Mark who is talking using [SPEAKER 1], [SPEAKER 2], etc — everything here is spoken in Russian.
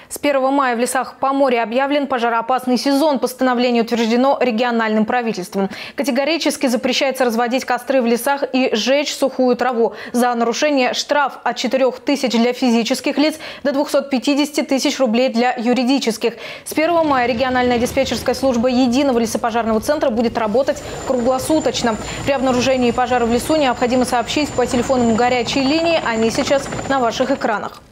[SPEAKER 1] С 1 мая в лесах Поморья объявлен пожароопасный сезон. Постановление утверждено региональным правительством. Категорически запрещается разводить костры в лесах и жечь сухую траву. За нарушение штраф от 4 тысяч для физических лиц до 250 тысяч рублей для юридических. С 1 мая региональная диспетчерская служба Единого лесопожарного центра будет работать круглосуточно. При обнаружении пожара в лесу необходимо сообщить по телефонам горячей линии. Они сейчас на ваших экранах.